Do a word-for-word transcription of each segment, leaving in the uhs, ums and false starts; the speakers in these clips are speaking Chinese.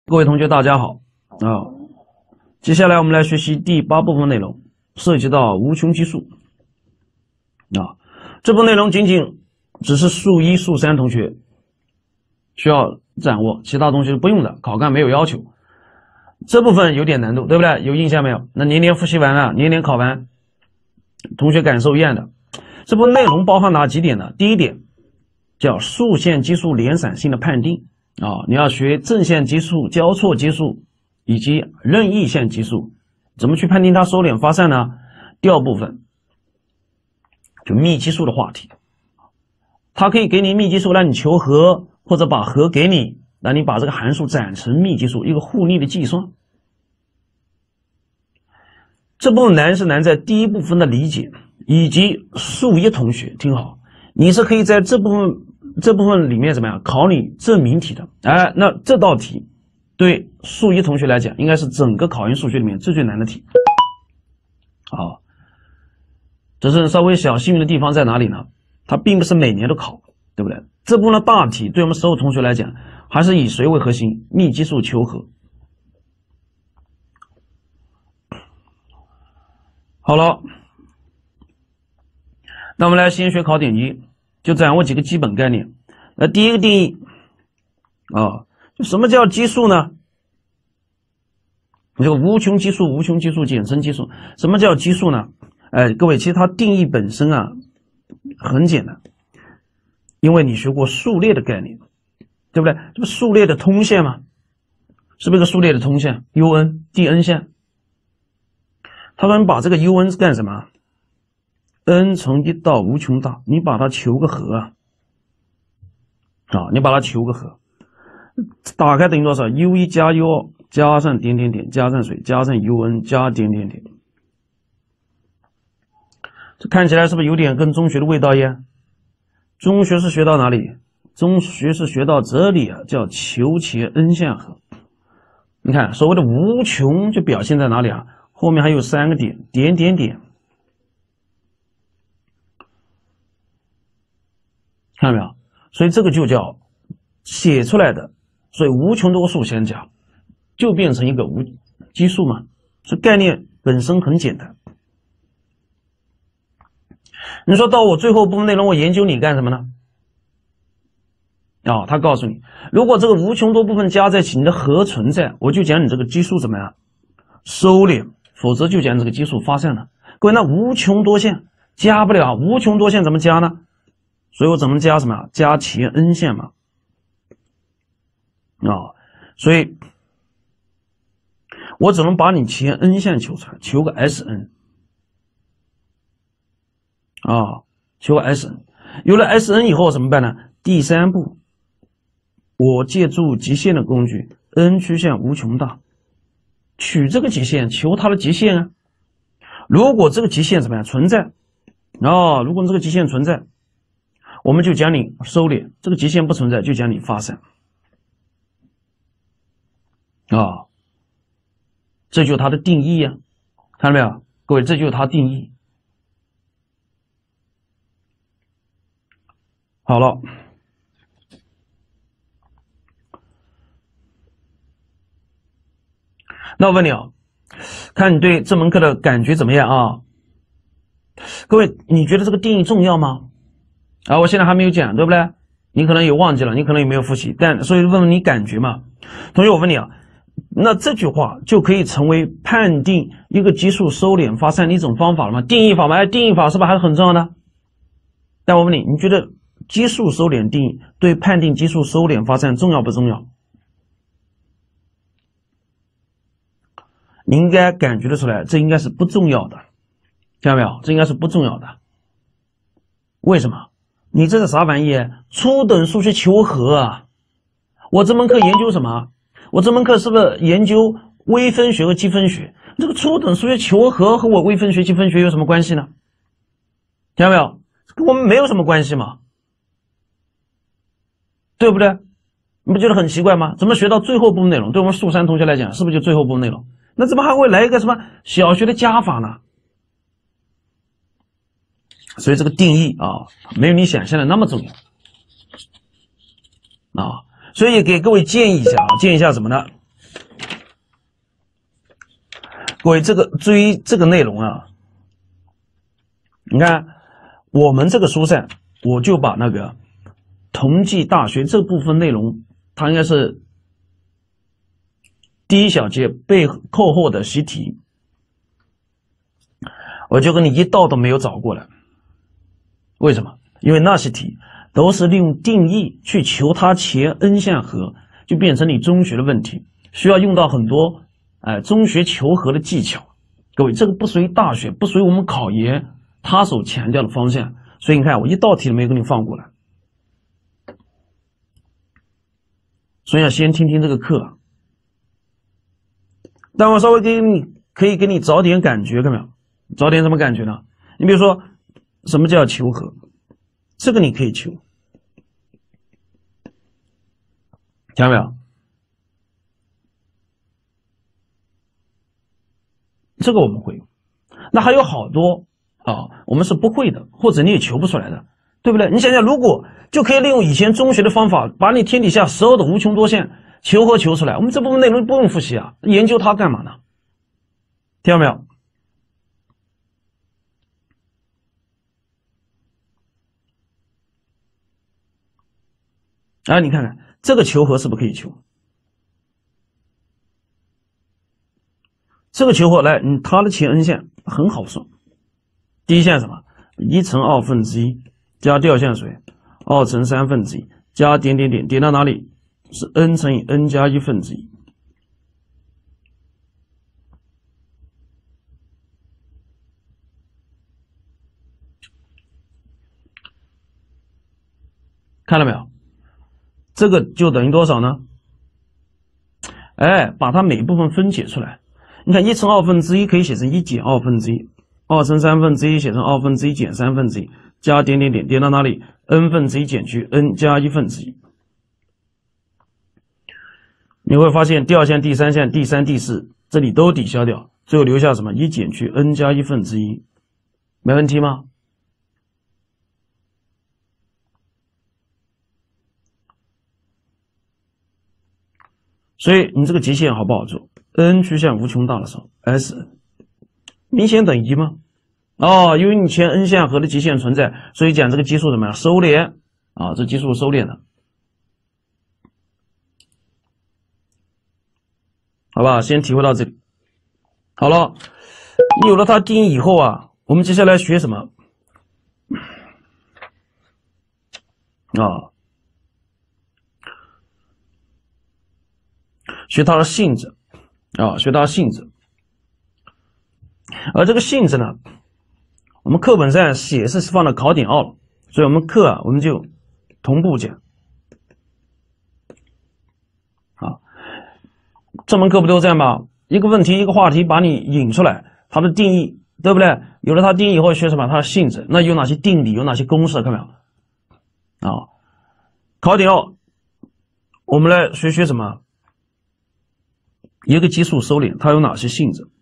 各位同学大家好啊！接下来我们来学习第八部分内容，涉及到无穷基数啊。这部分内容仅仅只是数一、数三同学需要掌握，其他同学不用的，考干没有要求。这部分有点难度，对不对？有印象没有？那年年复习完了，年年考完，同学感受一样的。这部分内容包含哪几点呢？第一点叫数线基数连散性的判定啊，你要学正线基数、交错基数以及任意线基数，怎么去判定它收敛发散呢？第二部分就幂基数的话题，它可以给你幂基数让你求和，或者把和给你，让你把这个函数展成幂基数，一个互幂的计算。这部分难是难在第一部分的理解，以及数一同学听好，你是可以在这部分这部分里面怎么样考你证明题的。哎，那这道题对数一同学来讲应该是整个考研数学里面最最难的题。好，只是稍微小幸运的地方在哪里呢？它并不是每年都考，对不对？这部分的大题对我们所有同学来讲还是以谁为核心？幂基数求和。好了，那我们来先学考点一，就掌握几个基本概念。那第一个定义啊，就什么叫基数呢？这个无穷基数，无穷基数简称基数。什么叫基数呢？哎，各位，其实它定义本身啊很简单，因为你学过数列的概念，对不对？这不数列的通线吗？是不是一个数列的通线 ？un dn 线。他说你把这个 un 是干什么 ？n 从一到无穷大，你把它求个和啊，啊，你把它求个和，打开等于多少 ？u 一加 u 二加上点点点加上水加上 un 加点点点，这看起来是不是有点跟中学的味道一样？中学是学到哪里？中学是学到这里啊，叫求其 n 项和。你看所谓的无穷就表现在哪里啊？后面还有三个点，点点点，看到没有？所以这个就叫写出来的，所以无穷多数相加，就变成一个无基数嘛。这概念本身很简单。你说到我最后部分内容，我研究你干什么呢？啊、哦，他告诉你，如果这个无穷多部分加在一起，你的和存在，我就讲你这个基数怎么样收敛。否则就讲这个基数发散了。各位，那无穷多线加不了，无穷多线怎么加呢？所以我怎么加什么？加其 n 线嘛。啊、哦，所以我只能把你其 n 线求出来，求个 Sn 啊、哦，求个 Sn。有了 Sn 以后怎么办呢？第三步，我借助极限的工具 n 趋向无穷大。取这个极限，求它的极限啊。如果这个极限怎么样存在哦，如果这个极限存在，我们就讲你收敛；这个极限不存在，就讲你发散啊、哦。这就是它的定义啊，看到没有？各位，这就是它定义。好了。那我问你啊，看你对这门课的感觉怎么样啊？各位，你觉得这个定义重要吗？啊，我现在还没有讲，对不对？你可能也忘记了，你可能也没有复习，但所以问问你感觉嘛。同学，我问你啊，那这句话就可以成为判定一个基数收敛发散的一种方法了吗？定义法嘛，哎，定义法是不是还是很重要的？但我问你，你觉得基数收敛定义对判定基数收敛发散重要不重要？你应该感觉得出来，这应该是不重要的，看到没有？这应该是不重要的。为什么？你这是啥玩意？初等数学求和啊！我这门课研究什么？我这门课是不是研究微分学和积分学？这个初等数学求和和我微分学、积分学有什么关系呢？听到没有？跟我们没有什么关系嘛，对不对？你不觉得很奇怪吗？怎么学到最后部分内容？对我们数三同学来讲，是不是就最后部分内容？那怎么还会来一个什么小学的加法呢？所以这个定义啊，没有你想象的那么重要啊。所以给各位建议一下啊，建议一下什么呢？ 各位，这个追这个内容啊，你看我们这个书上，我就把那个同济大学这部分内容，它应该是第一小节背课后的习题，我就跟你一道都没有找过来。为什么？因为那些题都是利用定义去求它前 n 项和，就变成你中学的问题，需要用到很多哎中学求和的技巧。各位，这个不属于大学，不属于我们考研它所强调的方向，所以你看我一道题都没有给你放过来。所以要先听听这个课，但我稍微给你可以给你找点感觉，看到没有？找点什么感觉呢？你比如说什么叫求和，这个你可以求，听到没有？这个我们会，那还有好多啊，我们是不会的，或者你也求不出来的，对不对？你想想，如果就可以利用以前中学的方法，把你天底下所有的无穷多项求和求出来，我们这部分内容不用复习啊，研究它干嘛呢？听到没有？哎，你看看这个求和是不是可以求？这个求和来，嗯，它的前 n 项很好算。第一项什么？一乘二分之一加第二项谁？二乘三分之一加点点点，点到哪里？是 n 乘以 n 加一分之一。看到没有？这个就等于多少呢？哎，把它每部分分解出来。你看，一乘二分之一可以写成一减二分之一，二乘三分之一写成二分之一减三分之一，加点点点，点到哪里 ？n 分之一减去 n 加一分之一。你会发现第二项、第三项、第三、第四这里都抵消掉，最后留下什么？一减去 n 加一分之一，没问题吗？所以你这个极限好不好做 ？n 趋向无穷大的时候 ，S 明显等于一吗？哦，因为你前 n 项和的极限存在，所以讲这个基数怎么样？收敛啊，这基数收敛的，好吧？先体会到这里。好了，你有了它定义以后啊，我们接下来学什么？啊，学它的性质啊，学它的性质。而这个性质呢，我们课本上写是放到考点二了，所以我们课啊，我们就同步讲。啊，这门课不都这样吗？一个问题一个话题把你引出来，它的定义，对不对？有了它定义以后学什么？它的性质，那有哪些定理，有哪些公式，看到没有？啊，考点二，我们来学学什么？一个基数收敛，它有哪些性质？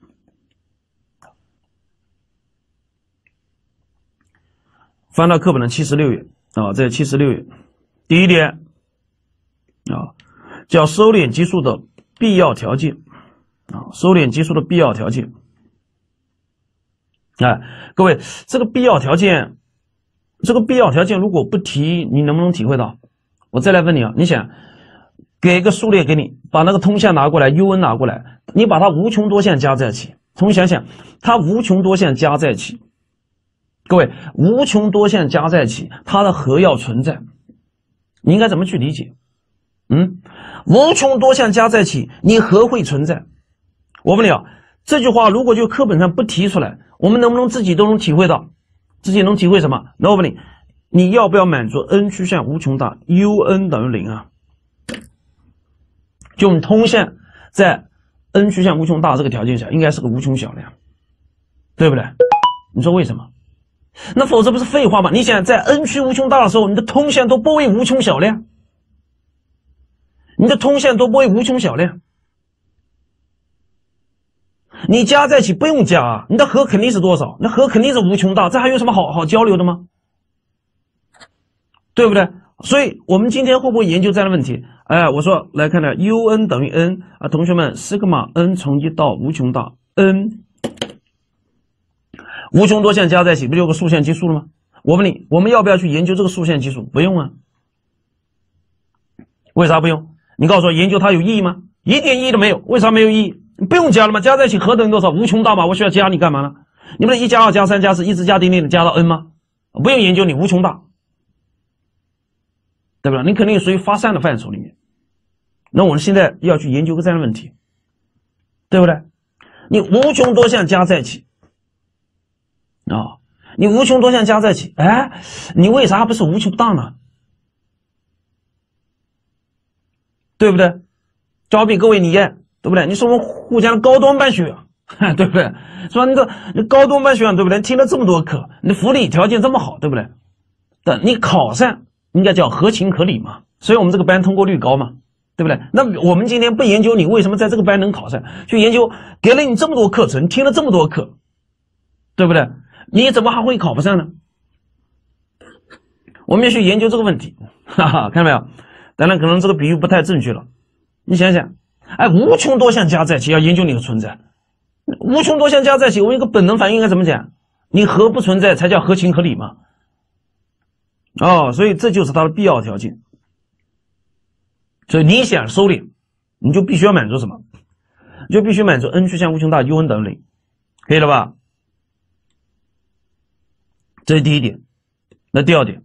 翻到课本的七十六页啊，在七十六页，第一点啊，叫收敛基数的必要条件啊，收敛基数的必要条件。哎，各位，这个必要条件，这个必要条件如果不提，你能不能体会到？我再来问你啊，你想给个数列给你，把那个通项拿过来 ，un 拿过来，你把它无穷多项加在一起，重想想，它无穷多项加在一起。各位，无穷多项加在一起，它的和要存在，你应该怎么去理解？嗯，无穷多项加在一起，你和会存在。我问你啊，这句话如果就课本上不提出来，我们能不能自己都能体会到？自己能体会什么？那我问你，你要不要满足 n 趋向无穷大 ，un 等于零啊？就我们通项在 n 趋向无穷大这个条件下，应该是个无穷小量，对不对？你说为什么？那否则不是废话吗？你想在 n 趋无穷大的时候，你的通项都不为无穷小量，你的通项都不为无穷小量，你加在一起不用加啊，你的和肯定是多少？那和肯定是无穷大，这还有什么好好交流的吗？对不对？所以我们今天会不会研究这样的问题？哎，我说来看看 un 等于 n 啊，同学们，西格玛 n 从一到无穷大 n 无穷多项加在一起，不就有个数线基数了吗？我问你，我们要不要去研究这个数线基数？不用啊。为啥不用？你告诉我，研究它有意义吗？一点意义都没有。为啥没有意义？你不用加了吗？加在一起和等于多少？无穷大嘛，我需要加你干嘛呢？你不能一加二加三加四一直加点点的加到 n 吗？不用研究你无穷大，对不对？你肯定属于发散的范畴里面。那我们现在要去研究个这样的问题，对不对？你无穷多项加在一起啊、哦，你无穷多项加在一起，哎，你为啥不是无穷大呢？对不对？就好比各位你，对不对？你是我们沪江的高端办学院，对不对？说你这你高端办学院，对不对？听了这么多课，你福利条件这么好，对不对？但你考上应该叫合情合理嘛，所以我们这个班通过率高嘛，对不对？那我们今天不研究你为什么在这个班能考上，去研究给了你这么多课程，听了这么多课，对不对？你怎么还会考不上呢？我们要去研究这个问题，哈哈，看到没有？当然可能这个比喻不太正确了，你想想，哎，无穷多项加在一起要研究你的存在，无穷多项加在一起，我一个本能反应应该怎么讲？你和不存在才叫合情合理嘛。哦，所以这就是它的必要条件。所以你想收敛，你就必须要满足什么？你就必须满足 n 趋向无穷大 ，un 等于零，可以了吧？这是第一点。那第二点，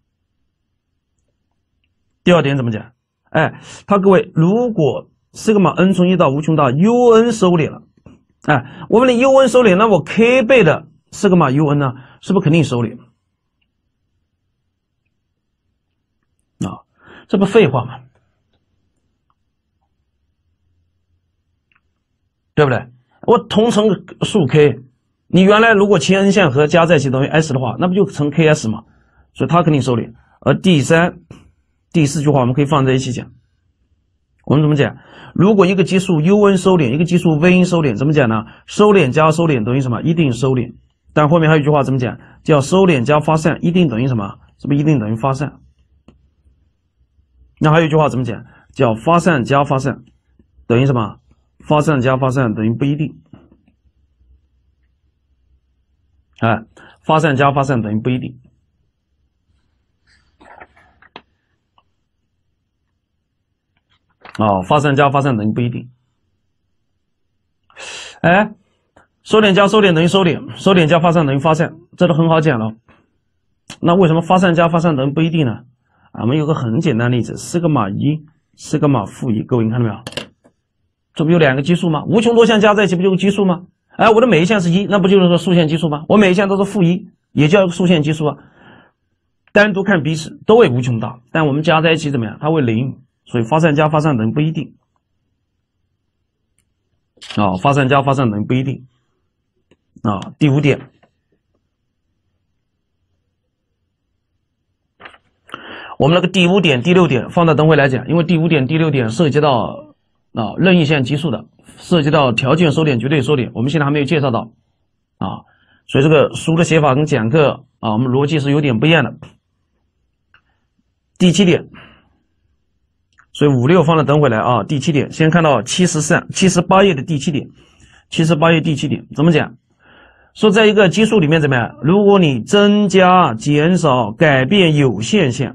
第二点怎么讲？哎，他各位，如果西格玛 n 从一到无穷大 un 收敛了，哎，我问你 un 收敛，那我 k 倍的西格玛 un 呢，是不是肯定收敛？啊，这不废话吗？对不对？我同乘数 k， 你原来如果前 n 项和加在一起等于 s 的话，那不就乘 ks 吗？所以它肯定收敛。而第三、第四句话我们可以放在一起讲。我们怎么讲？如果一个基数 un 收敛，一个基数 vn 收敛，怎么讲呢？收敛加收敛等于什么？一定收敛。但后面还有一句话怎么讲？叫收敛加发散一定等于什么？是不是一定等于发散？那还有一句话怎么讲？叫发散加发散等于什么？发散加发散等于不一定。哎，发散加发散等于不一定。哦，发散加发散等于不一定。哎，收敛加收敛等于收敛，收敛加发散等于发散，这都很好讲了。那为什么发散加发散等于不一定呢？啊，我们有个很简单的例子，西格玛一，西格玛负一，各位你看到没有？这不有两个基数吗？无穷多项加在一起不就是基数吗？哎，我的每一项是一，那不就是个数线基数吗？我每一项都是负一，也叫一个数线基数啊。单独看彼此都为无穷大，但我们加在一起怎么样？它为零，所以发散加发散等于不一定。啊、哦，发散加发散等于不一定。啊、哦，第五点，我们那个第五点、第六点放到等会来讲，因为第五点、第六点涉及到啊任意项基数的，涉及到条件收敛、绝对收敛，我们现在还没有介绍到啊，所以这个书的写法跟讲课啊，我们逻辑是有点不一样的。第七点，所以五六放到等会来啊。第七点，先看到七十三、七十八页的第七点，七十八页第七点怎么讲？说在一个基数里面怎么样？如果你增加、减少、改变有限项，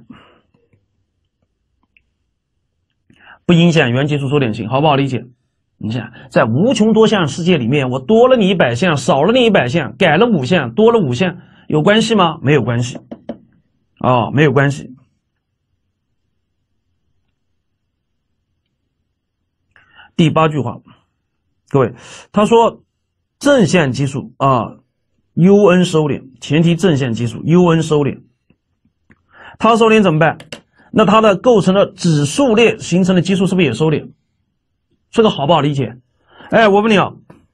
不影响原基数收敛性，好不好理解？你想，在无穷多项世界里面，我多了你一百项，少了你一百项，改了五项，多了五项，有关系吗？没有关系，哦，没有关系。第八句话，各位，他说正向基数啊 ，un 收敛，前提正向基数 un 收敛，它收敛怎么办？那它的构成的指数列形成的基数是不是也收敛？这个好不好理解？哎，我问你啊，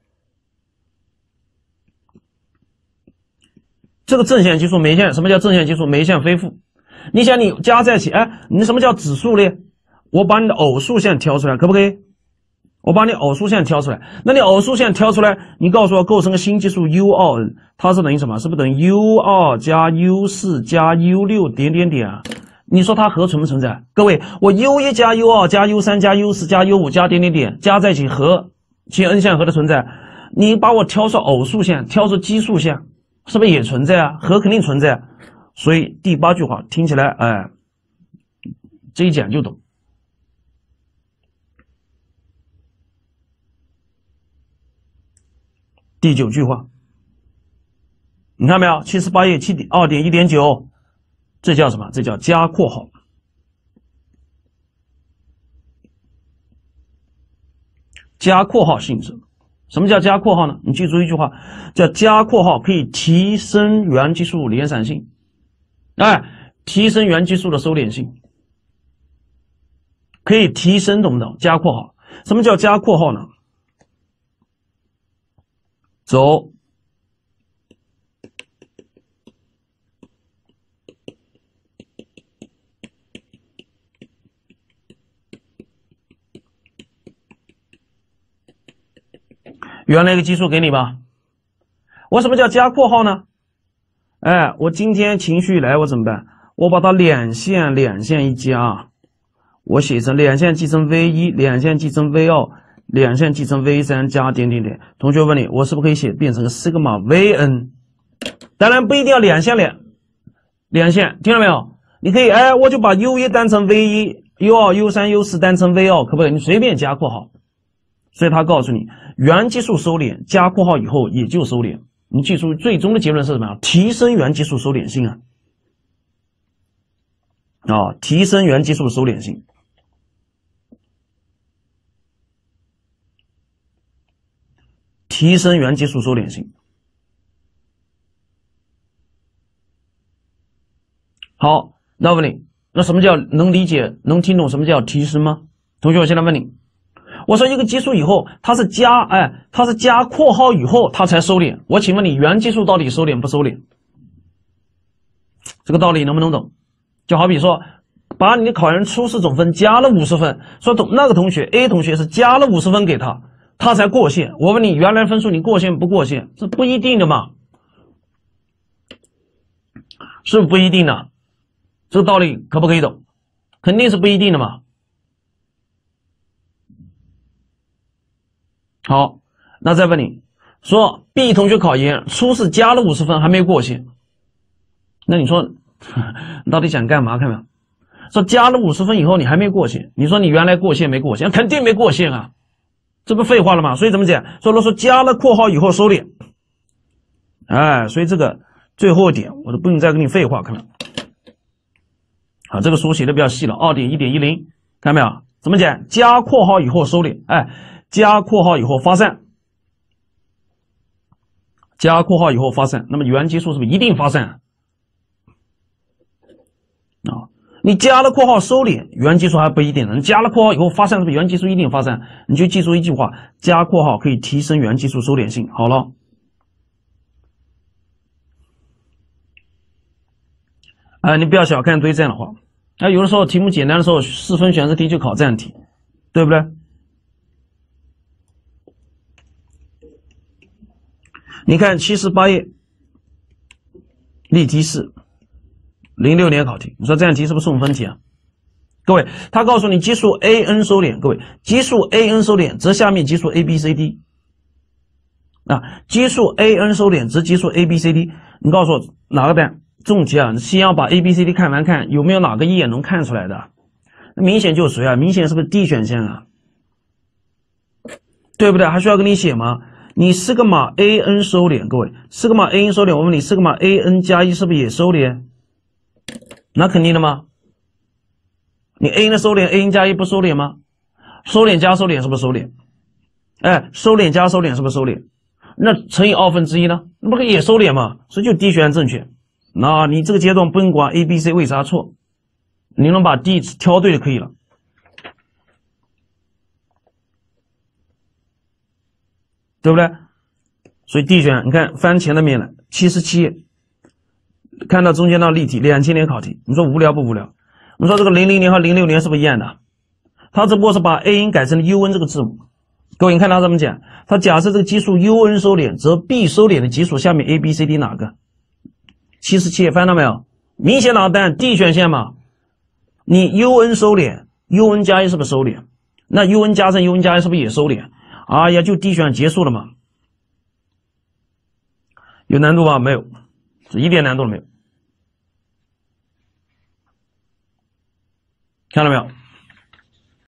这个正向基数每一项，什么叫正向基数？每一项非负。你想你加在一起，哎，你什么叫指数列？我把你的偶数项挑出来，可不可以？我把你偶数项挑出来，那你偶数项挑出来，你告诉我构成个新基数 u 二 n， 它是等于什么？是不是等于 u 二 加 u 四 加 u 六 点点点啊？你说它和存不存在？各位，我 u 一 加 u 二 加 u 三 加 u 四 加 u 五 加点点点加在一起和其 n 项和的存在， 你把我挑出偶数线，挑出奇数线，是不是也存在啊？和肯定存在啊。所以第八句话听起来，哎，这一讲就懂。第九句话，你看没有？七十八页七点二点一点九，这叫什么？这叫加括号。加括号性质。什么叫加括号呢？你记住一句话，叫加括号可以提升原基数连散性，哎，提升原基数的收敛性，可以提升，懂不懂？加括号。什么叫加括号呢？走原来一个基数给你吧。我什么叫加括号呢？哎，我今天情绪来，我怎么办？我把它两线两线一加，我写成两线继承 V 一，两线继承 V 二，两线继承 V 三 加点点点。同学问你，我是不是可以写变成西格玛 V N？ 当然不一定要两线两两线，听到没有？你可以，哎，我就把 U 一 单成 V 一， U 二 U 三 U 四 单成 V 二，可不可以？你随便加括号。所以他告诉你，原基数收敛加括号以后也就收敛。你记住，最终的结论是什么样？提升原基数收敛性啊！啊，提升原基数收敛性。提升原基数收敛性。好，那我问你，那什么叫能理解、能听懂什么叫提升吗？同学，我现在问你。我说一个基数以后，它是加，哎，它是加括号以后它才收敛。我请问你，原基数到底收敛不收敛？这个道理能不能懂？就好比说，把你的考研初试总分加了五十分，说同那个同学 A 同学是加了五十分给他，他才过线。我问你，原来分数你过线不过线？这不一定的嘛，是不是不一定的？这个道理可不可以懂？肯定是不一定的嘛。好，那再问你说 B 同学考研初试加了五十分还没过线，那你说你到底想干嘛？看没有？说加了五十分以后你还没过线，你说你原来过线没过线？肯定没过线啊，这不废话了吗？所以怎么讲？所以说加了括号以后收敛，哎，所以这个最后一点我都不用再跟你废话，看到没有？好，这个书写的比较细了 二点一点一零， 看到没有？怎么讲？加括号以后收敛，哎，加括号以后发散，加括号以后发散，那么原基数是不是一定发散啊？你加了括号收敛，原基数还不一定，你加了括号以后发散，是不是原基数一定发散？你就记住一句话，加括号可以提升原基数收敛性。好了，啊、呃，你不要小看对这样的话，啊、呃，有的时候题目简单的时候，四分选择题就考这样题，对不对？你看七十八页例题四，零六年考题，你说这样题是不是送分题啊？各位，他告诉你基数 A N 收敛，各位，基数 A N 收敛则下面基数 A B C D 啊，基数 A N 收敛则基数 A B C D， 你告诉我哪个单？这种题啊，先要把 A B C D 看完，看有没有哪个一眼能看出来的，明显就是谁啊？明显是不是 D 选项啊？对不对？还需要跟你写吗？你西格玛 A N 收敛，各位，西格玛 A N 收敛，我问你，西格玛 A N 加一是不是也收敛？那肯定的吗？你 A N 的收敛 ，A N 加一不收敛吗？收敛加收敛是不是收敛？哎，收敛加收敛是不是收敛？那乘以二分之一呢？那不也收敛吗？所以就 D 选项正确。那你这个阶段不用管 A、B、C 为啥错，你能把 D 挑对就可以了。对不对？所以 D 选，你看翻前的面了，七十七页，看到中间那例题，两千年考题，你说无聊不无聊？我们说这个零零年和零六年是不是一样的？他只不过是把 A N 改成了 U N 这个字母。各位，你看他怎么讲？他假设这个基数 U N 收敛，则 B 收敛的基数下面 A、B、C、D 哪个？七十七页翻到没有？明显哪个答案 D 选项嘛？你 U N 收敛 ，U N 加一是不是收敛？那 U N 加上 U N 加一是不是也收敛？哎呀，就 D 选项结束了嘛。 有难度吧？没有，一点难度都没有。看到没有？